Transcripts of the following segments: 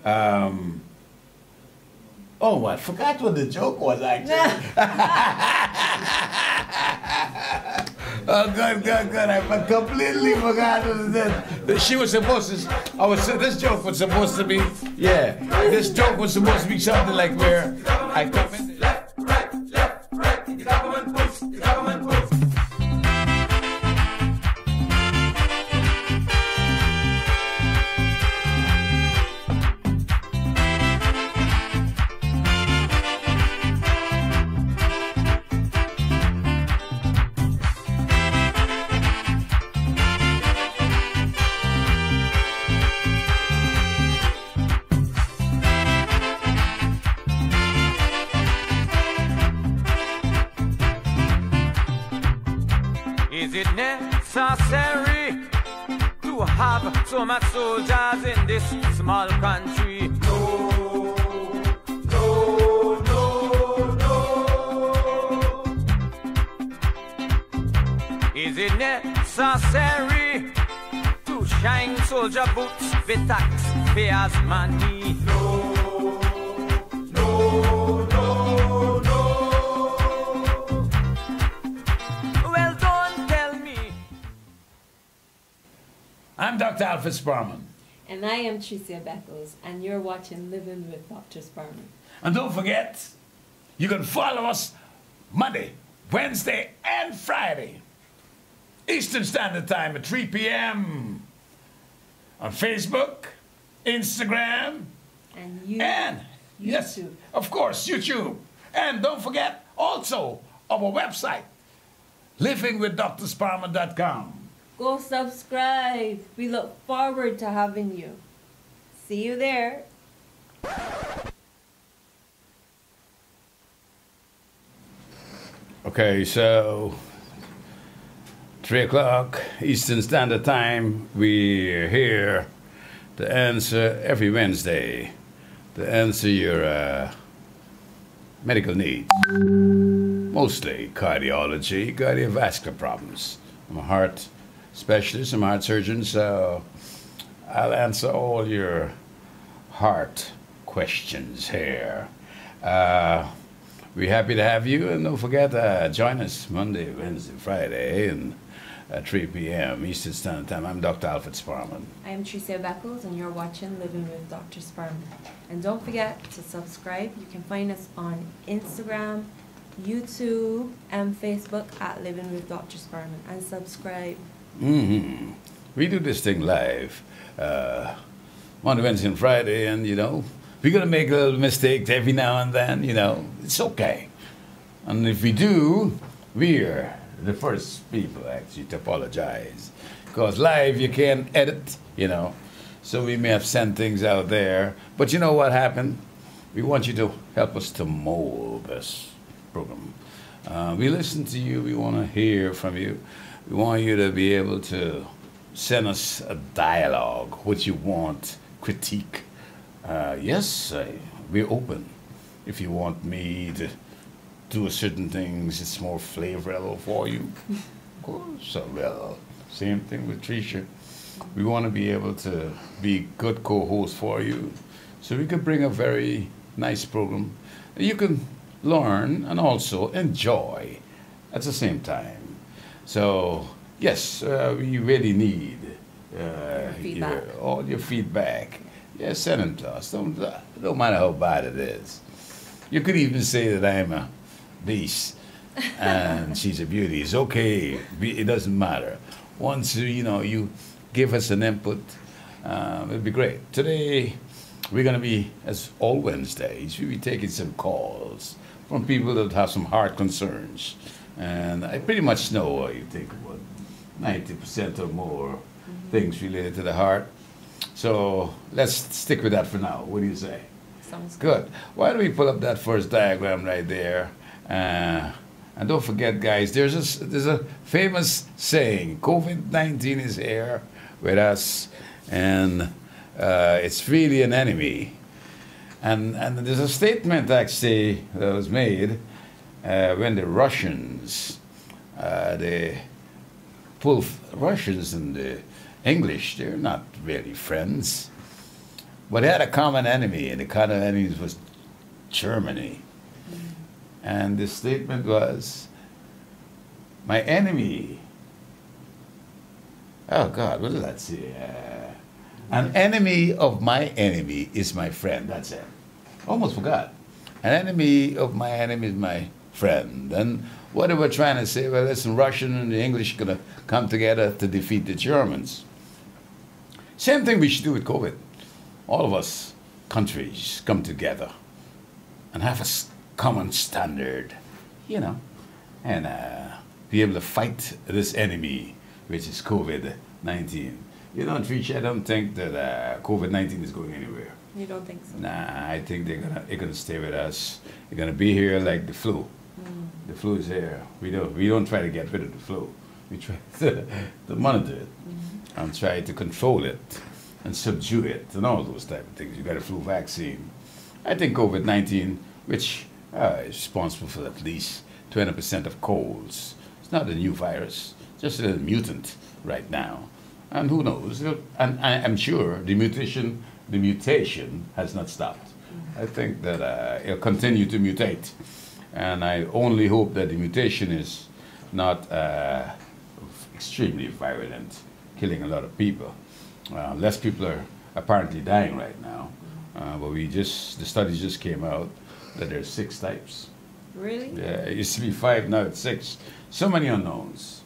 Oh, I forgot what the joke was actually. Oh, good. I completely forgot what it is. She was supposed to, this joke was supposed to be, yeah, this joke was supposed to be something like where I come in. Left, right, you government push, you government push. Is it necessary to have so much soldiers in this small country? No, no, no, no. Is it necessary to shine soldier boots with taxpayers' money? No, no, no, no. I'm Dr.Sparman. And I am Tricia Beckles, and you're watching Living with Dr. Sparman. And don't forget, you can follow us Monday, Wednesday, and Friday, Eastern Standard Time at 3 p.m. on Facebook, Instagram, and YouTube. Yes, of course, YouTube. And don't forget also our website, livingwithdrsparman.com. Go subscribe. We look forward to having you. See you there. Okay, so 3 o'clock Eastern Standard Time, we're here to answer every Wednesday, to answer your medical needs. Mostly cardiology, cardiovascular problems. I'm a heart specialist, I'm a heart surgeon, so I'll answer all your heart questions here. We're happy to have you, and don't forget, join us Monday, Wednesday, Friday, and at 3 p.m. Eastern Standard Time. I'm Dr. Sparman. I am Tricia Beckles, and you're watching Living with Dr. Sparman. And don't forget to subscribe. You can find us on Instagram, YouTube, and Facebook at Living with Dr. Sparman. And subscribe. We do this thing live Monday, Wednesday, and Friday, and you know, we're gonna make a little mistake every now and then, you know, it's okay. And if we do, we're the first people actually to apologize, because live you can't edit, you know, so we may have sent things out there, but you know what happened? We want you to help us to mold this program. We listen to you, we want to hear from you. We want you to be able to send us a dialogue, what you want, critique. Yes, we're open. If you want me to do certain things, it's more flavorful for you. Of course, so well, same thing with Tricia. We want to be able to be good co-hosts for you, so we could bring a very nice program. You can learn and also enjoy at the same time. So, yes, we really need all your feedback. Yeah, send them to us. Don't matter how bad it is. You could even say that I'm a beast and she's a beauty. It's okay. It doesn't matter. Once, you know, you give us an input, it'll be great. Today, we're going to be, as all Wednesdays, we'll be taking some calls from people that have some heart concerns. And I pretty much know what you think about 90% or more things related to the heart. So let's stick with that for now. What do you say? Sounds good. Why don't we pull up that first diagram right there? And don't forget, guys, there's a famous saying, COVID-19 is here with us, and it's really an enemy. And there's a statement actually that was made when the Russians, Russians and the English, they're not really friends. But they had a common enemy, and the common enemy was Germany. And the statement was, my enemy, oh God, what did that say? An enemy of my enemy is my friend. That's it. Almost forgot. An enemy of my enemy is my friend. And what they were trying to say, well, listen, Russian and the English are going to come together to defeat the Germans. Same thing we should do with COVID. All of us countries come together and have a common standard, you know, and be able to fight this enemy, which is COVID-19. You know, Trish, I don't think that COVID-19 is going anywhere. You don't think so? Nah, I think they're gonna stay with us. They're gonna be here like the flu. The flu is here. We don't try to get rid of the flu. We try to monitor it and try to control it and subdue it and all those type of things. You got a flu vaccine. I think COVID-19, which is responsible for at least 20% of colds. It's not a new virus, just a mutant right now. And who knows? And I'm sure the mutation has not stopped. I think that it'll continue to mutate. And I only hope that the mutation is not extremely virulent, killing a lot of people. Less people are apparently dying right now. But the studies just came out that there's 6 types. Really? Yeah, it used to be 5, now it's 6. So many unknowns.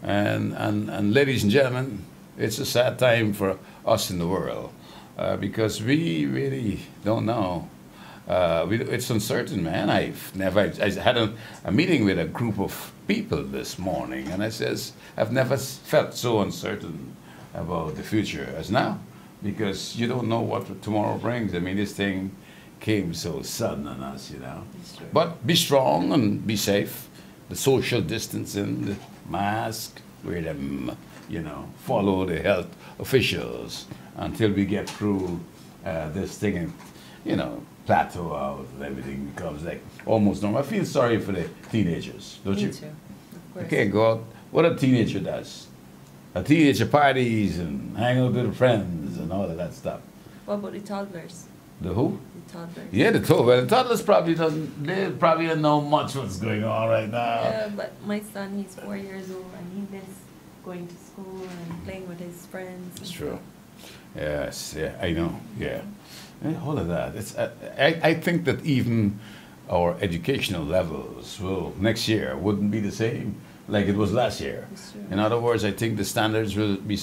And ladies and gentlemen, it's a sad time for us in the world because we really don't know. It's uncertain, man. I had a meeting with a group of people this morning, and I says, I've never felt so uncertain about the future as now, because you don't know what tomorrow brings. I mean, this thing came so sudden on us, you know. But be strong and be safe. The social distancing, the mask, wear them, you know, follow the health officials until we get through this thing and, you know, plateau out and everything becomes like almost normal. I feel sorry for the teenagers, don't you? Me too, of course. You can't go out. What a teenager does. A teenager parties and hang out with friends and all of that stuff. What about the toddlers? The who? The toddlers. Yeah, the toddlers. Well, the toddlers probably don't know much what's going on right now. Yeah, but my son, he's 4 years old and he misses going to school and playing with his friends. It's true. Yes, yeah, I know, yeah. All of that. I think that even our educational levels will next year wouldn't be the same like it was last year. In other words, I think the standards will be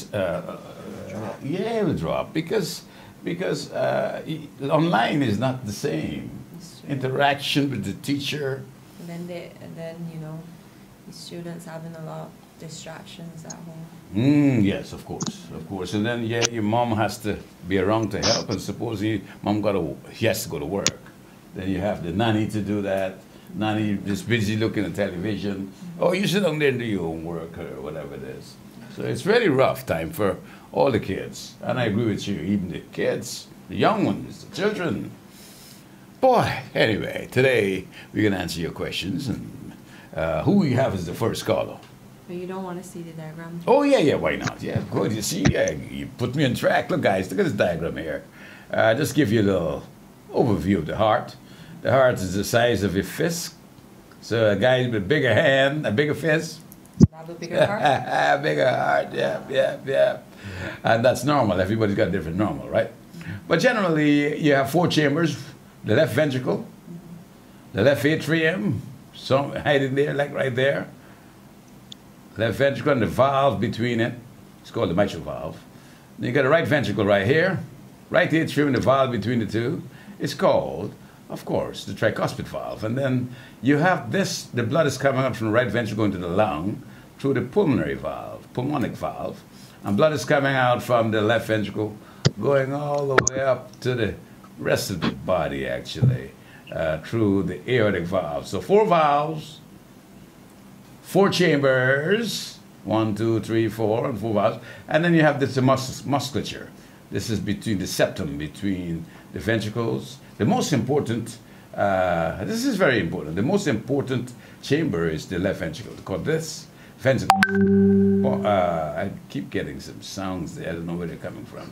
it will drop because online is not the same. Interaction with the teacher. And then you know, the students having a lot of distractions at home. Yes, of course. And then yeah, your mom has to be around to help, and suppose mom he has to go to work. Then you have the nanny to do that. Nanny just busy looking at television. Oh, you sit down there and do your homework or whatever it is. So it's very rough time for all the kids. And I agree with you, even the kids, the young ones, the children. Boy, anyway, today we're going to answer your questions. And who we have as the first caller? But you don't want to see the diagram? Oh, yeah, why not? Yeah, good. You see, you put me on track. Look, guys, look at this diagram here. Just give you a little overview of the heart. The heart is the size of your fist. So a guy with a bigger hand, a bigger fist. Have a bigger heart? Bigger heart, yeah. And that's normal. Everybody's got a different normal, right? But generally, you have 4 chambers. The left ventricle, the left atrium, some hiding there, like right there. Left ventricle and the valve between it. It's called the mitral valve. Then you got a right ventricle right here. Right atrium and the valve between the two. It's called, of course, the tricuspid valve. And then you have this, the blood is coming up from the right ventricle into the lung through the pulmonary valve, pulmonic valve. And blood is coming out from the left ventricle, going all the way up to the rest of the body, actually, through the aortic valve. So 4 valves, 4 chambers, 1, 2, 3, 4, and 4 valves. And then you have this musculature. This is between the septum, between the ventricles. The most important, this is very important, the most important chamber is the left ventricle, because this ventricle, I keep getting some sounds there, I don't know where they're coming from.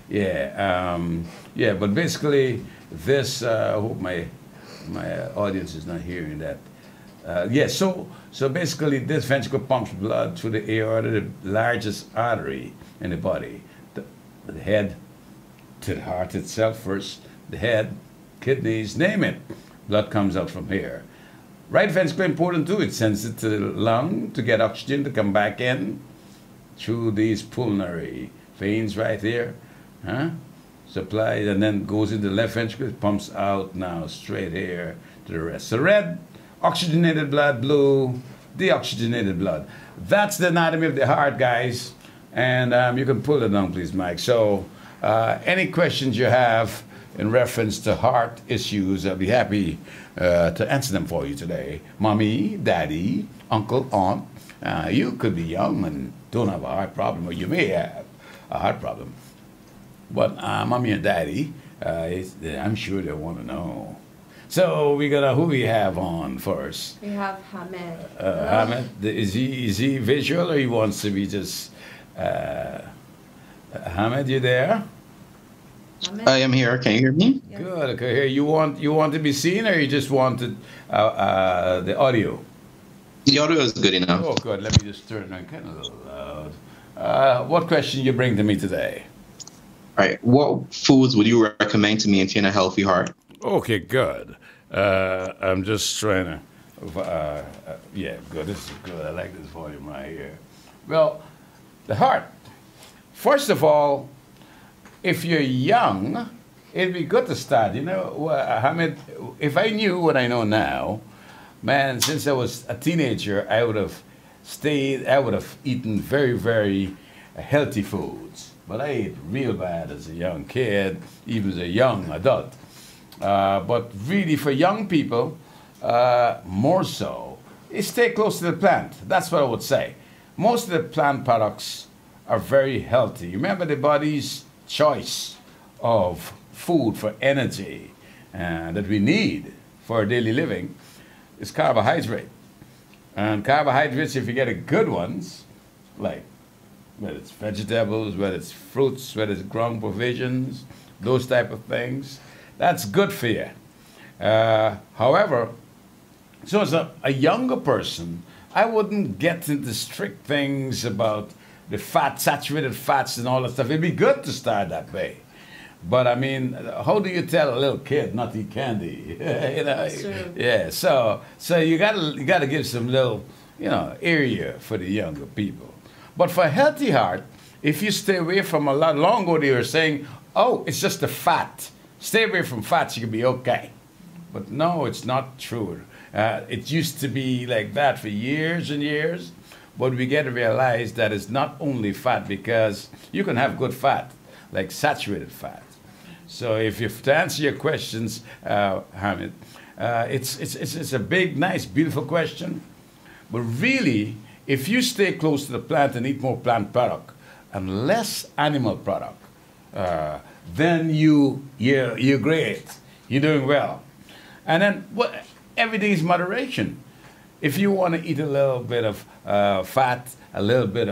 Yeah. But basically, this. I hope my audience is not hearing that. So basically, this ventricle pumps blood through the aorta, the largest artery in the body, the head to the heart itself first, the head, kidneys, name it. Blood comes out from here. Right ventricle important too. It sends it to the lung to get oxygen to come back in through these pulmonary veins right here, huh? Supplied and then goes into the left ventricle, pumps out now straight here to the rest. So red, oxygenated blood, blue, deoxygenated blood. That's the anatomy of the heart, guys. And you can pull it down, please, Mike. So any questions you have in reference to heart issues, I'll be happy to answer them for you today. Mommy, daddy, uncle, aunt, you could be young and don't have a heart problem, or you may have a heart problem. But mommy and daddy, I'm sure they want to know. So we got who we have on first? We have Hamed. Hamed, is he visual or he wants to be just? Hamed, you there? Hamed? I am here. Can you hear me? Yes. Good. Okay. Here, you want to be seen, or you just wanted the audio? The audio is good enough. Oh, good. Let me just turn it on kind of a little loud. What question you bring to me today? All right. What foods would you recommend to maintain a healthy heart? Okay, good. I'm just trying to. Yeah, good. This is good. I like this volume right here. Well, the heart. First of all, if you're young, it'd be good to start. You know, Hamid, if I knew what I know now, man, since I was a teenager, I would have eaten very, very healthy foods. But I ate real bad as a young kid, even as a young adult. But really, for young people, more so, is stay close to the plant. That's what I would say. Most of the plant products are very healthy. Remember, the body's choice of food for energy that we need for our daily living is carbohydrate. And carbohydrates, if you get a good ones, like whether it's vegetables, whether it's fruits, whether it's ground provisions, those type of things, that's good for you. However, so as a younger person, I wouldn't get into strict things about the fat, saturated fats and all that stuff. It'd be good to start that way. But I mean, how do you tell a little kid not to eat candy? You know? True. Yeah. So you gotta give some little, area for the younger people. But for a healthy heart, if you stay away from a lot long ago, they were saying, oh, it's just the fat. Stay away from fats, you can be okay. But no, it's not true. It used to be like that for years and years. But we get to realize that it's not only fat, because you can have good fat, like saturated fat. So to answer your questions, Hamid, it's a big, nice, beautiful question. But really, if you stay close to the plant and eat more plant product and less animal product, then you're great. You're doing well. And then everything is moderation. If you want to eat a little bit of fat, a little bit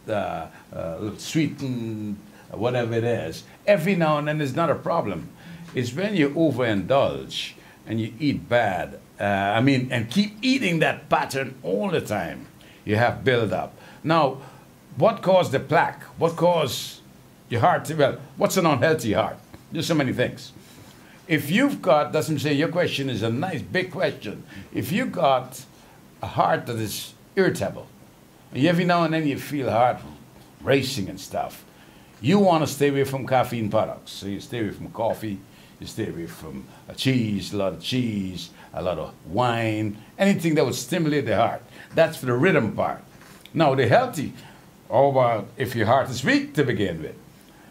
of sweetened, whatever it is, every now and then is not a problem. It's when you overindulge and you eat bad, and keep eating that pattern all the time, you have build-up. Now, what caused the plaque? What caused your heart to, what's an unhealthy heart? There's so many things. If you've got, that's what I'm saying, your question is a nice big question. If you've got a heart that is irritable, and every now and then you feel heart racing and stuff, you want to stay away from caffeine products. So you stay away from coffee, you stay away from cheese, a lot of wine, anything that would stimulate the heart. That's for the rhythm part. Now, the healthy, how about if your heart is weak to begin with?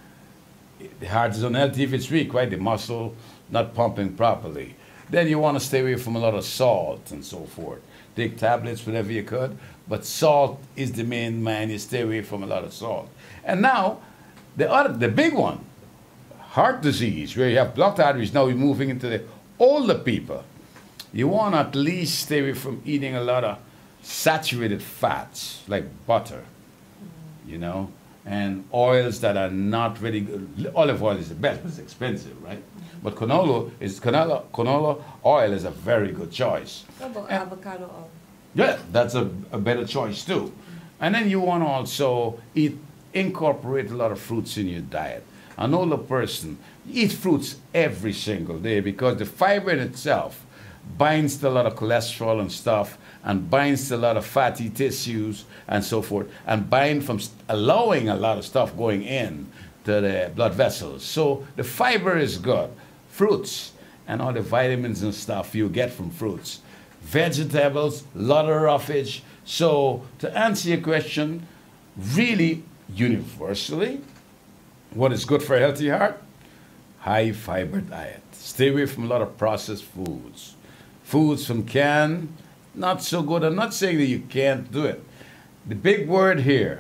The heart is unhealthy if it's weak, right? The muscle not pumping properly. Then you want to stay away from a lot of salt and so forth. Take tablets whenever you could, but salt is the main man. You stay away from a lot of salt. And now, the big one, heart disease, where you have blocked arteries. Now we're moving into the older people. You want to at least stay away from eating a lot of saturated fats, like butter, and oils that are not really good. Olive oil is the best, but it's expensive, right? But canola oil is a very good choice. What about avocado oil? Yeah, that's a better choice too. And then you want to also incorporate a lot of fruits in your diet. An older person, eat fruits every single day because the fiber in itself binds to a lot of cholesterol and stuff, and binds to a lot of fatty tissues and so forth, and bind from allowing a lot of stuff going in to the blood vessels. So the fiber is good. Fruits and all the vitamins and stuff you get from fruits. Vegetables, a lot of roughage. So to answer your question, really universally, what is good for a healthy heart? High fiber diet. Stay away from a lot of processed foods. Foods from can, not so good. I'm not saying that you can't do it. The big word here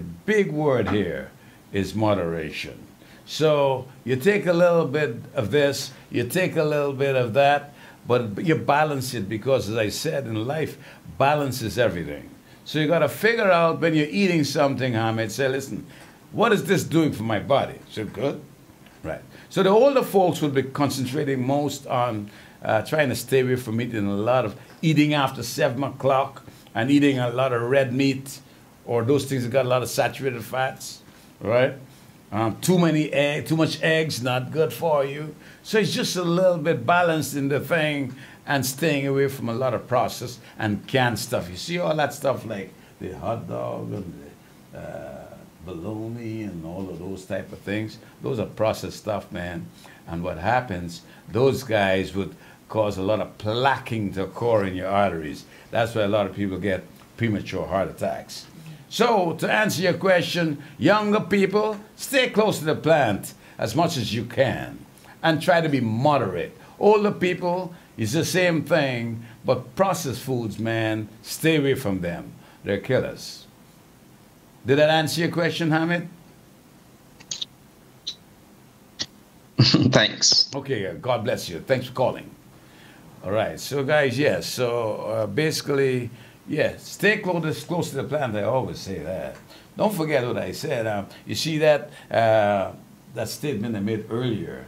is moderation. So you take a little bit of this, you take a little bit of that, but you balance it because, as I said, in life, balance is everything. So you got to figure out when you're eating something, Hamid, say, listen, what is this doing for my body? Is it good? Right. So the older folks will be concentrating most on trying to stay away from eating a lot of eating after 7 o'clock and eating a lot of red meat or those things that got a lot of saturated fats, right? Too much eggs, not good for you. So it's just a little bit balanced in the thing and staying away from a lot of processed and canned stuff. You see all that stuff like the hot dog and the bologna and all of those type of things. Those are processed stuff, man. And what happens, those guys would cause a lot of plaquing to occur in your arteries. That's why a lot of people get premature heart attacks. So, to answer your question, younger people, stay close to the plant as much as you can and try to be moderate. Older people, it's the same thing, but processed foods, man, stay away from them. They're killers. Did that answer your question, Hamid? Thanks. Okay, God bless you. Thanks for calling. All right, so guys, yes, so basically, yes, stay close to the plant. I always say that. Don't forget what I said. You see that that statement I made earlier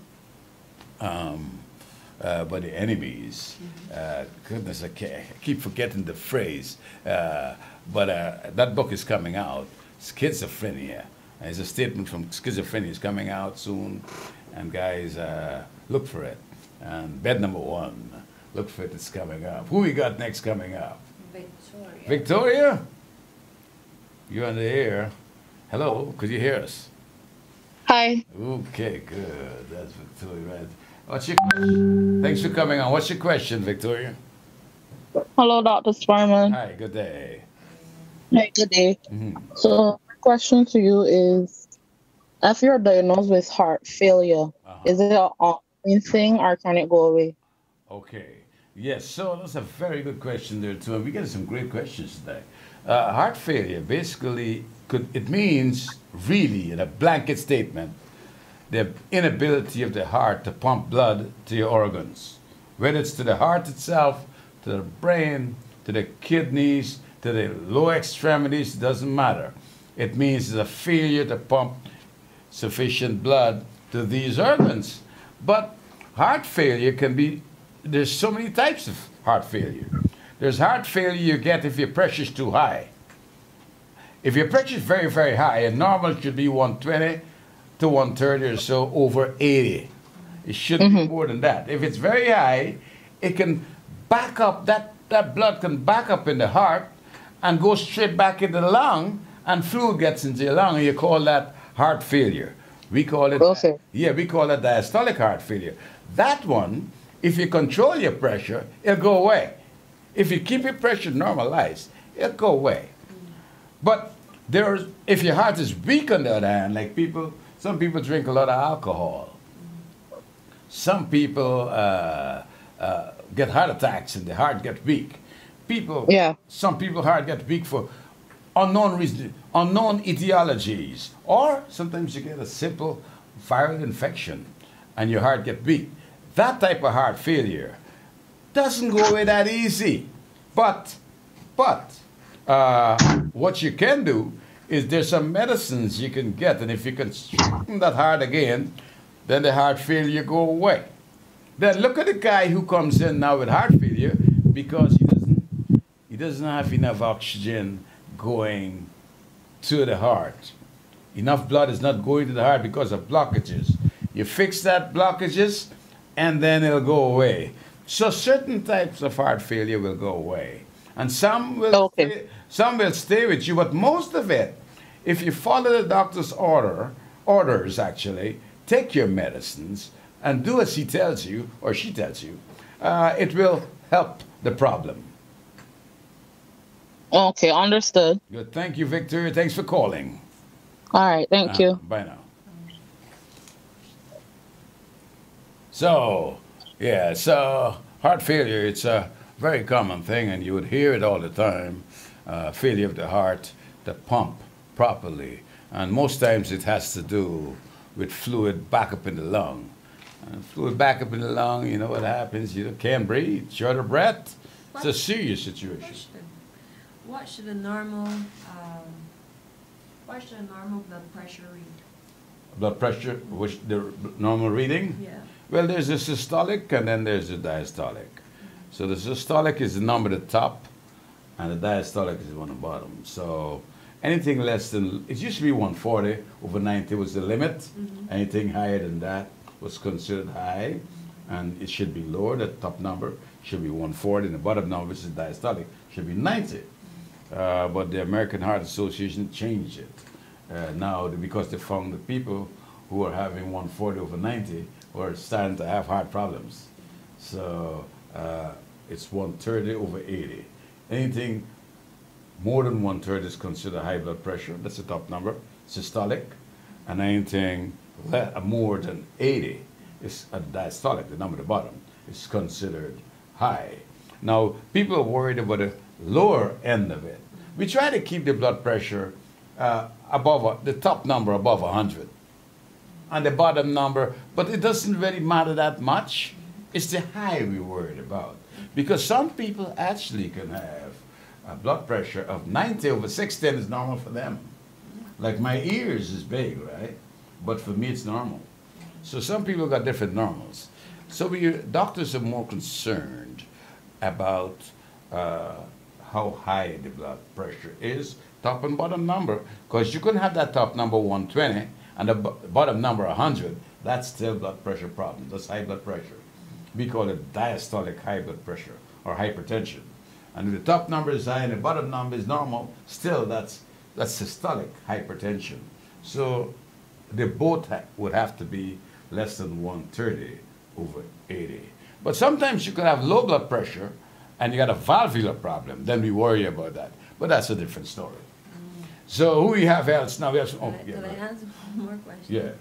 by the enemies. Goodness, I keep forgetting the phrase. But that book is coming out. Schizophrenia. It's a statement from Schizophrenia is coming out soon. And guys, look for it. And bed number 1, look for it. It's coming up. Who we got next coming up? Victoria. Victoria? You're on the air. Hello, could you hear us? Hi. Okay, good. That's Victoria, right? What's your question? Thanks for coming on. What's your question, Victoria? Hello, Dr. Sparman. Hi, good day. Hey, good day. So, my question to you is, if you're diagnosed with heart failure, is it an ongoing thing or can it go away? Okay. Yes, so that's a very good question there, too. And we get some great questions today. Heart failure, basically, it means, really, in a blanket statement, the inability of the heart to pump blood to your organs, whether it's to the heart itself, to the brain, to the kidneys, to the lower extremities, doesn't matter. It means it's a failure to pump sufficient blood to these organs. But heart failure can be, there's so many types of heart failure. There's heart failure you get if your pressure is too high. If your pressure is very, very high, and normal should be 120 to 130 or so over 80. It shouldn't be more than that. If it's very high, it can back up, that blood can back up in the heart and go straight back into the lung, and fluid gets into your lung, and you call that heart failure. We call it, we call it diastolic heart failure. That one, if you control your pressure, it'll go away. If you keep your pressure normalized, it'll go away. But if your heart is weak on the other hand, like some people drink a lot of alcohol. Some people get heart attacks and the heart gets weak. Some people's heart get weak for unknown reasons, unknown etiologies. Or sometimes you get a simple viral infection and your heart gets weak. That type of heart failure doesn't go away that easy. But what you can do is there's some medicines you can get, and if you can strengthen that heart again, then the heart failure go away. Then look at the guy who comes in now with heart failure because he doesn't have enough oxygen going to the heart. Enough blood is not going to the heart because of blockages. You fix that blockages, and then it'll go away. So certain types of heart failure will go away, and some will stay with you. But most of it, if you follow the doctor's orders actually, take your medicines and do as he tells you or she tells you, it will help the problem. Okay, understood. Good. Thank you, Victor. Thanks for calling. All right, thank you. Bye now. So, yeah, so heart failure, it's a very common thing, and you would hear it all the time. Failure of the heart to pump properly. And most times it has to do with fluid back up in the lung. And fluid back up in the lung, you know what happens? You can't breathe, short of breath. It's a serious situation. What should a normal blood pressure read? Blood pressure, which the normal reading? Yeah. Well, there's a systolic and then there's a diastolic. So the systolic is the number at the top, and the diastolic is the one at the bottom. So anything less than, it used to be 140, over 90 was the limit. Anything higher than that was considered high, and it should be lower. The top number should be 140, and the bottom number, which is diastolic, should be 90. But the American Heart Association changed it now because they found the people who are having 140 over 90 were starting to have heart problems. So it's 130 over 80. Anything more than 130 is considered high blood pressure. That's the top number, systolic. And anything more than 80 is a diastolic, the number at the bottom, is considered high. Now, people are worried about the lower end of it. We try to keep the blood pressure above, the top number above 100. And the bottom number, but it doesn't really matter that much. It's the high we're worried about. Because some people actually can have a blood pressure of 90 over 610 is normal for them. Like my ears is big, right? But for me it's normal. So some people got different normals. So doctors are more concerned about how high the blood pressure is, top and bottom number, because you can have that top number 120 and the bottom number 100, that's still blood pressure problem. That's high blood pressure. We call it diastolic high blood pressure or hypertension. And if the top number is high and the bottom number is normal, still that's systolic hypertension. So they both would have to be less than 130 over 80. But sometimes you could have low blood pressure and you got a valvular problem, then we worry about that. But that's a different story. So who we have else now? We have some, Can I answer one more question? Yeah.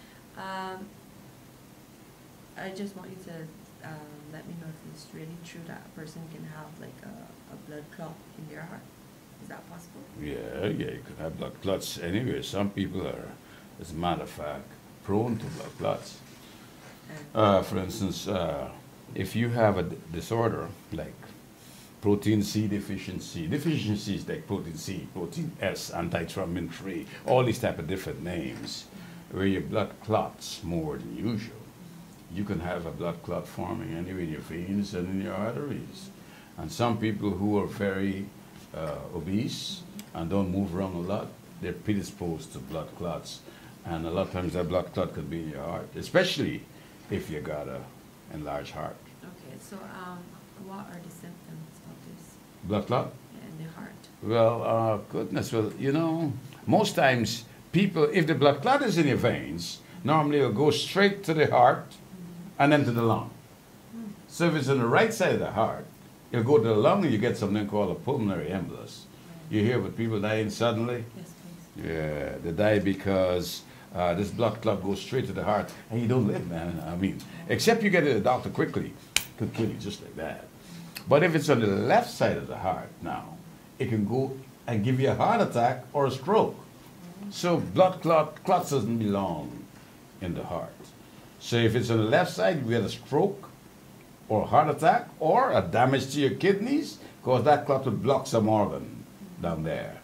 I just want you to let me know if it's really true that a person can have like a blood clot in their heart. Is that possible? Yeah, you could have blood clots anywhere. Some people are, as a matter of fact, prone to blood clots. For instance, if you have a disorder like protein C deficiency, deficiencies like protein C, protein S, antithrombin 3, all these type of different names, where your blood clots more than usual. You can have a blood clot forming anywhere in your veins and in your arteries. And some people who are very obese and don't move around a lot, they're predisposed to blood clots. And a lot of times that blood clot could be in your heart, especially if you got a enlarged heart. Okay, so what are the symptoms of this? Blood clot? In the heart. Well, goodness, well, you know, most times people, if the blood clot is in your veins, normally it'll go straight to the heart and then to the lung. So if it's on the right side of the heart, you'll go to the lung and you get something called a pulmonary embolus. You hear about people dying suddenly? Yes, please. Yeah, they die because this blood clot goes straight to the heart, and you don't live, man. I mean, except you get to the doctor quickly, it could kill you just like that. But if it's on the left side of the heart now, it can go and give you a heart attack or a stroke. So blood clots doesn't belong in the heart. So if it's on the left side, you get a stroke or a heart attack or a damage to your kidneys, because that clot would block some organ down there.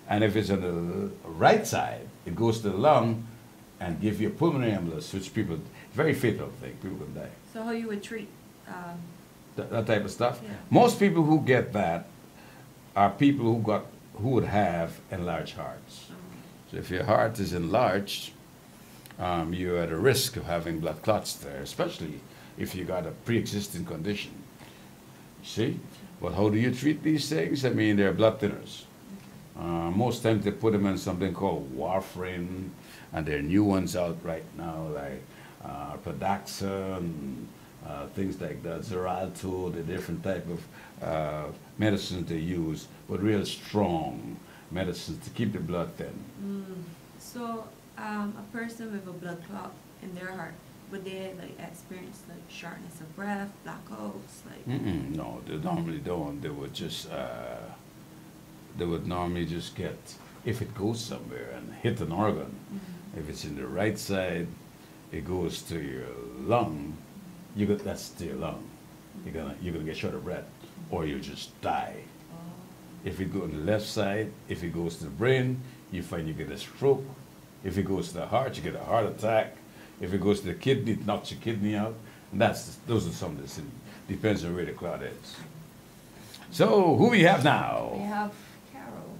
And if it's on the right side, it goes to the lung and give you a pulmonary embolus, which people, very fatal thing, people can die. So how you would treat? That type of stuff. Yeah. Most people who get that are people who would have enlarged hearts. So if your heart is enlarged, you're at a risk of having blood clots there, especially if you got a pre-existing condition. See? But how do you treat these things? I mean, they're blood thinners. Most times they put them in something called warfarin, and there are new ones out right now like Pradaxa and things like that, Xarelto, the different type of medicines they use, but real strong medicines to keep the blood thin. So a person with a blood clot in their heart, would they like experience like shortness of breath, blackouts, like? No, they normally don't. They would just they would normally just get, if it goes somewhere and hit an organ, if it's in the right side, it goes to your lung. That's to your lung. You're gonna get short of breath, or you just die. If it goes on the left side, if it goes to the brain, you find you get a stroke. If it goes to the heart, you get a heart attack. If it goes to the kidney, it knocks your kidney out. And those are some of the things. Depends on where the clot is. So who we have now? We have Carol.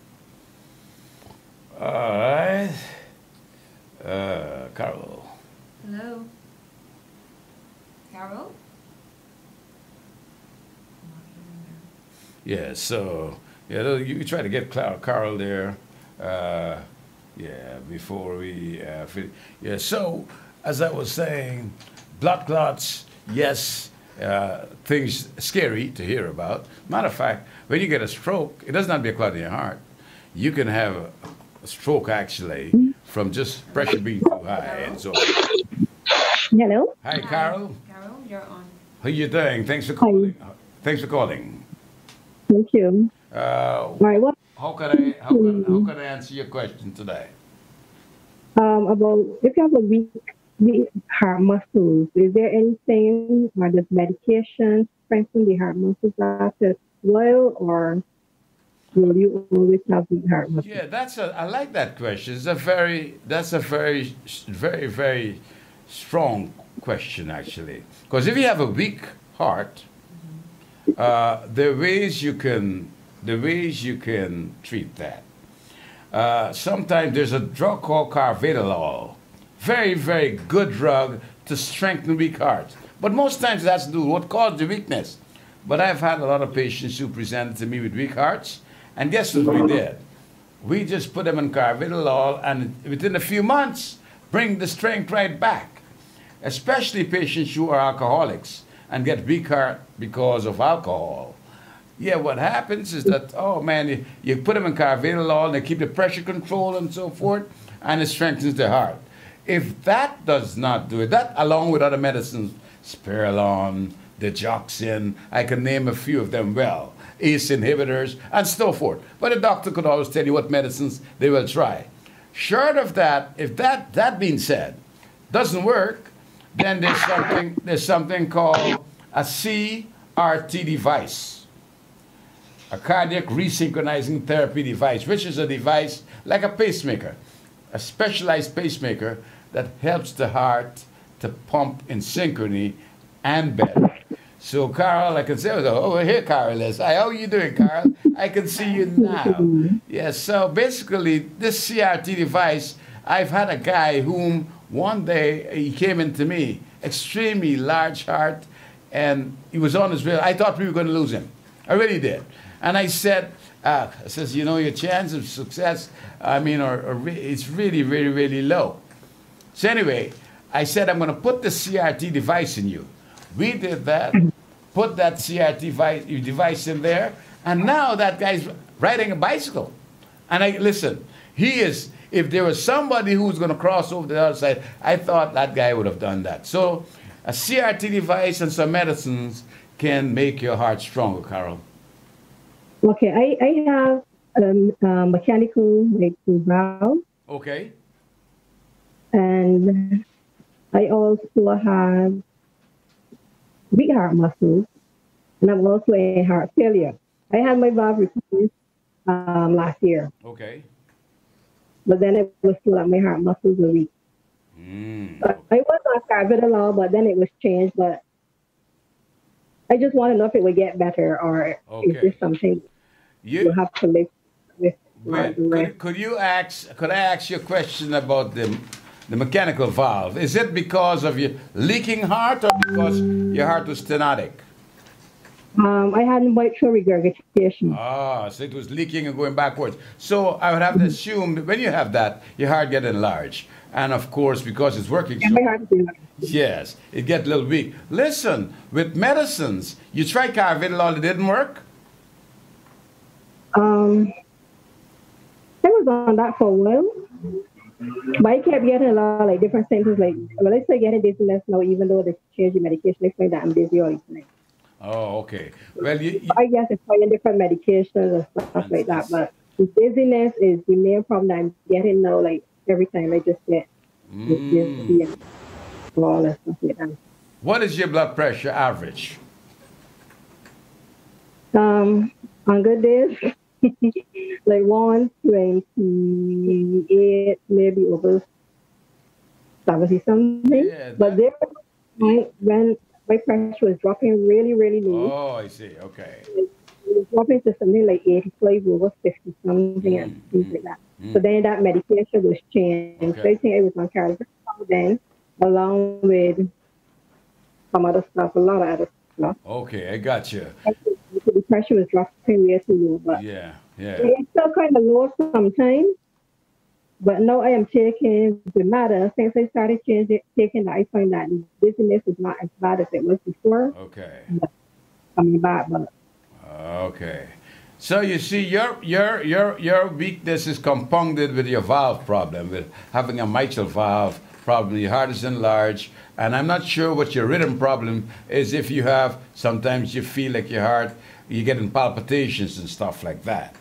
All right. Carol. Hello. Carol? Yeah, so, yeah, you try to get Carl there, before we finish. Yeah, so, as I was saying, blood clots, yes, things scary to hear about. Matter of fact, when you get a stroke, it doesn't have to be a clot in your heart. You can have a stroke, actually, from just pressure being too high and so on. Hello. Hi, Carol. Carol, you're on. How you doing? Thanks for calling. Thanks for calling. Thank you. Right, what How can I answer your question today? about if you have a weak heart muscles, is there anything or does medication strengthen the heart muscles after well, or will you always have weak heart muscles? Yeah, I like that question. That's a very strong question actually. Because if you have a weak heart, there are ways you can treat that. Sometimes there's a drug called carvedilol, very good drug to strengthen weak hearts. But most times that's to do with what caused the weakness. But I've had a lot of patients who presented to me with weak hearts, and guess what we did? We just put them on carvedilol, and within a few months, bring the strength right back. Especially patients who are alcoholics and get weak heart because of alcohol. Yeah, what happens is that, oh man, you put them in carvedilol and they keep the pressure control and so forth, and it strengthens the heart. If that does not do it, that along with other medicines, Spirulon, digoxin, I can name a few of them well, ACE inhibitors, and so forth. But a doctor could always tell you what medicines they will try. Short of that, if that being said, doesn't work, then there's something called a CRT device, a cardiac resynchronizing therapy device, which is a device like a pacemaker, a specialized pacemaker that helps the heart to pump in synchrony and better. So, Carl, I can say, oh, here Carl is. Hi, how are you doing, Carl? I can see you now. Yes, so basically, this CRT device, I've had a guy whom one day he came into me, extremely large heart, and he was on his way. I thought we were going to lose him. I really did. And I said, you know, your chance of success, it's really low. So anyway, I said, I'm going to put the CRT device in you. We did that, put that CRT device in there, and now that guy's riding a bicycle. And listen, if there was somebody who was going to cross over to the other side, I thought that guy would have done that. So a CRT device and some medicines can make your heart stronger, Carol. Okay, I have mechanical valve. Okay. And I also have weak heart muscles, and I'm also a heart failure. I had my valve replaced last year. Okay. But then it was still that my heart muscles were weak. Okay. I was on carvedilol, but then it was changed. But I just want to know if it would get better or is this Okay. something you You have to live with for wait. the rest? Could I ask you a question about the mechanical valve? Is it because of your leaking heart or because your heart was stenotic? I had mitral regurgitation. Ah, so it was leaking and going backwards. So I would have to assume that when you have that, your heart get enlarged. And of course, because it's working And so, my heart is doing yes, it get a little weak. Listen, with medicines, you tried carvedilol, it didn't work? I was on that for a while, but I kept getting a lot of like different symptoms. Like, well, I still getting dizziness now, even though they changed the medication. They find that I'm dizzy all the time. Oh, okay. Well, I guess it's trying different medications and stuff like that. But the dizziness is the main problem that I'm getting now. Like every time I just get dizzy and all and stuff like that. what is your blood pressure average? On good days, like 128, maybe over 70 something. Yeah, But there was a point when my pressure was dropping really, really low. Oh, I see. Okay. It was dropping to something like 85 over 50 something and things like that. So then that medication was changed. So I think I was on carvedilol then, along with some other stuff, a lot of other stuff. Okay, I got you. The pressure was dropping way too low, but Yeah, yeah. it's still kind of low sometimes. But now I am taking the matter. Since I started taking that, I find that the dizziness is not as bad as it was before. Okay. But coming back, but Okay. So you see, your weakness is compounded with your valve problem, with having a mitral valve problem. Your heart is enlarged, and I'm not sure what your rhythm problem is. If you have, sometimes you feel like your heart, you're getting palpitations and stuff like that.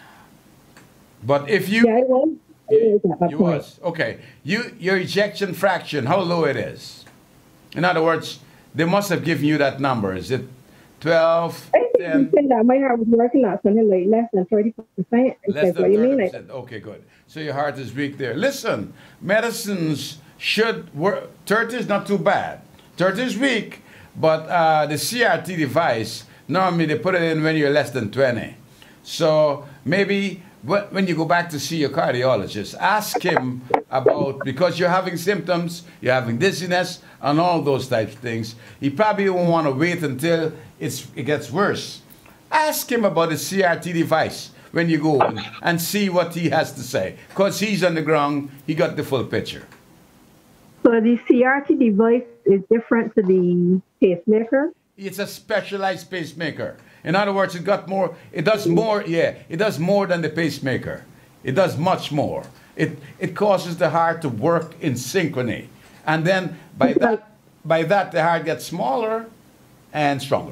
But if you, yeah, it was. It was at that you point. was okay. Your ejection fraction, how low it is? In other words, they must have given you that number. Is it 12, I think 10? you said that my heart was working out something like less than 30%. Less What than you mean? Like, 30%. Okay, good. So your heart is weak there. Listen, medicines should work. 30 is not too bad. 30 is weak, but the CRT device, normally they put it in when you're less than 20. So maybe when you go back to see your cardiologist, ask him about, because you're having symptoms, you're having dizziness, and all those types of things. He probably won't want to wait until it gets worse. Ask him about the CRT device when you go in and see what he has to say. Because he's on the ground, he got the full picture. so the CRT device is different to the pacemaker. It's a specialized pacemaker. In other words, it does more than the pacemaker. It does much more. It causes the heart to work in synchrony. And then by that the heart gets smaller and stronger.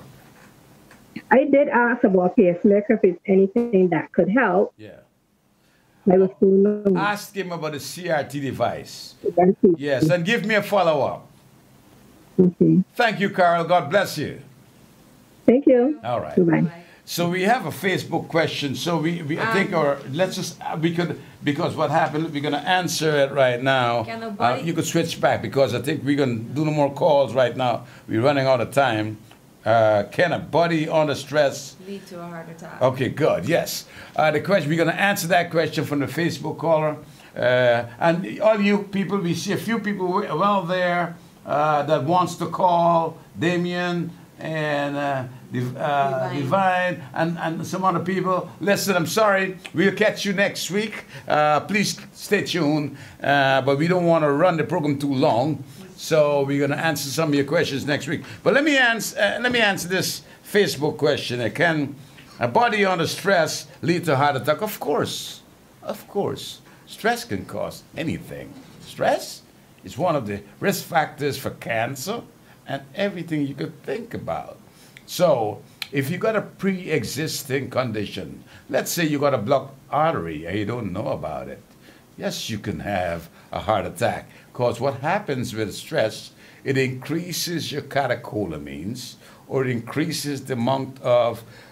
I did ask about pacemaker if it's anything that could help. Yeah. I was told no. Ask him about the CRT device. Okay. Yes, and give me a follow-up. Okay. Thank you, Carl. God bless you. Thank you. All right. Bye. So we have a Facebook question. So I think, or let's just, we could, because what happened, we're going to answer it right now. Can nobody- You could switch back because I think we're going to do no more calls right now. We're running out of time. Can a body under stress lead to a heart attack? Okay, good. Yes. The question, we're going to answer that question from the Facebook caller. And all you people, we see a few people well there that wants to call. Damien and Divine and some other people. Listen, I'm sorry. We'll catch you next week. Please stay tuned. But we don't want to run the program too long. So we're going to answer some of your questions next week. But let me answer this Facebook question. Can a body under stress lead to a heart attack? Of course. Of course. Stress can cause anything. Stress is one of the risk factors for cancer and everything you could think about. So if you got a pre-existing condition, let's say you got a blocked artery and you don't know about it, yes, you can have a heart attack. Because what happens with stress, it increases your catecholamines, or it increases the amount of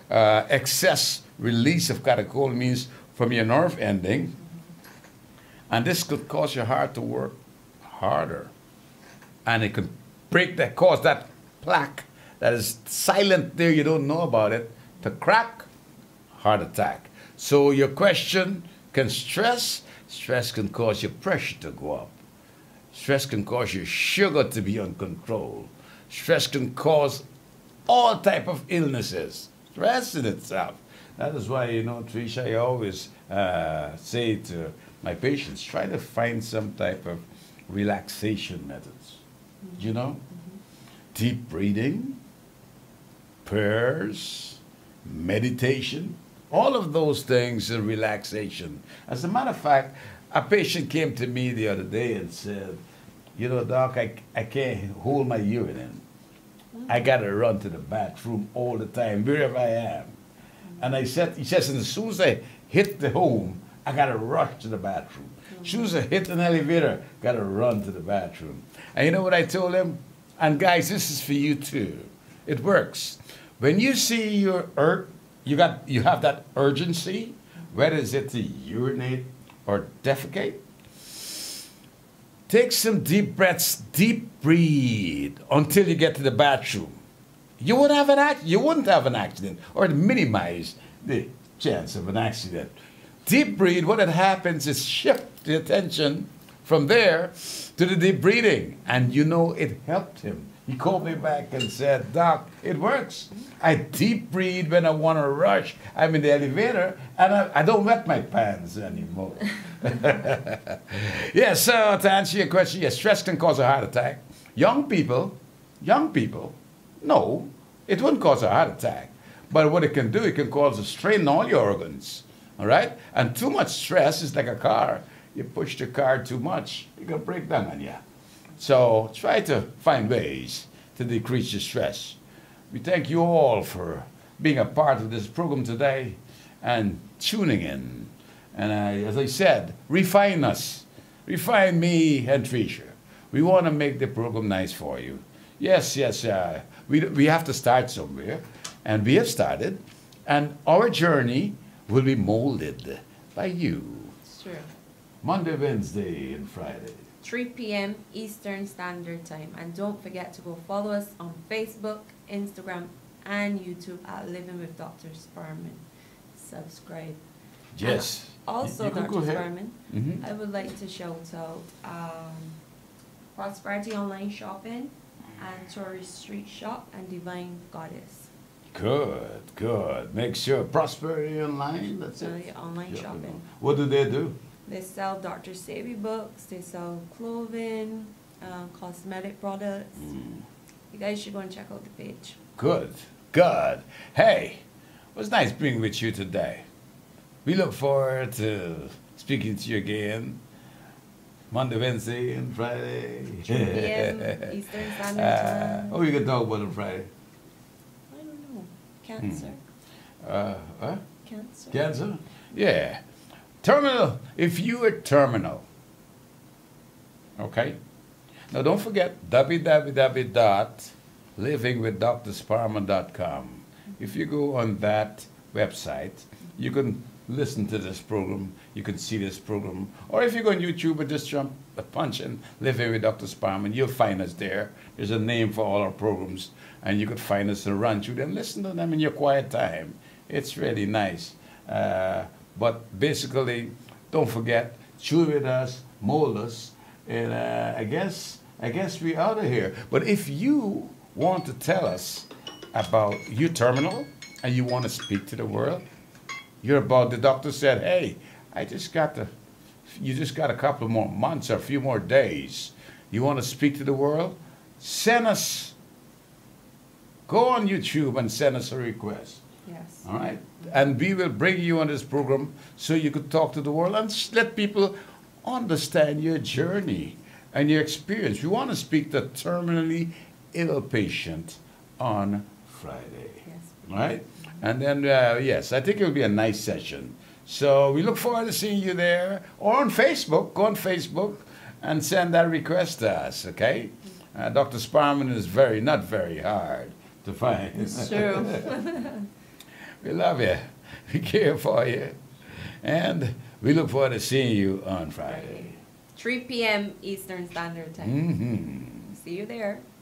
excess release of catecholamines from your nerve ending, and this could cause your heart to work harder, and it could cause that plaque that is silent there, you don't know about it, to crack, heart attack. So your question, can stress can cause your pressure to go up. Stress can cause your sugar to be uncontrolled. Stress can cause all type of illnesses. Stress in itself. That is why, Tricia, I always say to my patients, try to find some type of relaxation methods. Deep breathing, prayers, meditation, all of those things are relaxation. As a matter of fact, a patient came to me the other day and said, Doc, I can't hold my urine in. I got to run to the bathroom all the time, wherever I am. And he says, and as soon as I hit the home, I got to rush to the bathroom. As soon as I hit an elevator, got to run to the bathroom. And you know what I told him? And guys, this is for you too. It works. When you see you have that urgency, whether it's to urinate or defecate, take some deep breaths, deep breathe until you get to the bathroom. You wouldn't have an accident, or minimize the chance of an accident. Deep breathe, what happens is shift the attention from there to the deep breathing. And it helped him. He called me back and said, Doc, it works. I deep breathe when I want to rush. I'm in the elevator and I don't wet my pants anymore. Yes, so to answer your question, yes, stress can cause a heart attack. Young people, no, it wouldn't cause a heart attack. But what it can do, it can cause a strain on all your organs. All right? And too much stress is like a car. You push the car too much, it can break down on you. So try to find ways to decrease your stress. We thank you all for being a part of this program today and tuning in. And as I said, refine us. Refine me and Tricia. We want to make the program nice for you. Yes, we have to start somewhere. And we have started. And our journey will be molded by you. It's true. Monday, Wednesday, and Friday. 3 p.m. Eastern Standard Time. And don't forget to go follow us on Facebook, Instagram, and YouTube at Living with Dr. Sparman. Subscribe. Yes. And also, Dr. Sparman, Mm-hmm. I would like to shout out Prosperity Online Shopping and Tourist Street Shop and Divine Goddess. Good. Make sure Prosperity Online, that's it. Yeah, online shopping. What do they do? They sell Dr. Savvy books, they sell clothing, cosmetic products. You guys should go and check out the page. Good. Hey, it was nice being with you today. We look forward to speaking to you again Monday, Wednesday, and Friday. 3 p.m. Eastern Standard Time. What are we going to talk about on Friday? I don't know. Cancer. What? Cancer. Cancer? Yeah. Terminal. If you are terminal, okay? Now don't forget www.livingwithdrsparman.com. If you go on that website, you can listen to this program, you can see this program, or if you go on YouTube and just punch in Living with Dr. Sparman, you'll find us there. There's a name for all our programs, and you could find us and run through them, listen to them in your quiet time. It's really nice. But basically, don't forget, chew with us, mold us, and I guess we're out of here. But if you want to tell us about your terminal and you want to speak to the world, you're about, the doctor said, hey, you just got a couple more months or a few more days. You want to speak to the world? Go on YouTube and send us a request. Yes. All right? And we will bring you on this program so you could talk to the world and let people understand your journey and your experience. We want to speak to a terminally ill patient on Friday. Yes. All right? And then, yes, I think it will be a nice session. So we look forward to seeing you there or on Facebook. Go on Facebook and send that request to us, okay? Dr. Sparman is not very hard to find. It's true. We love you. We care for you. And we look forward to seeing you on Friday. 3 p.m. Eastern Standard Time. Mm-hmm. See you there.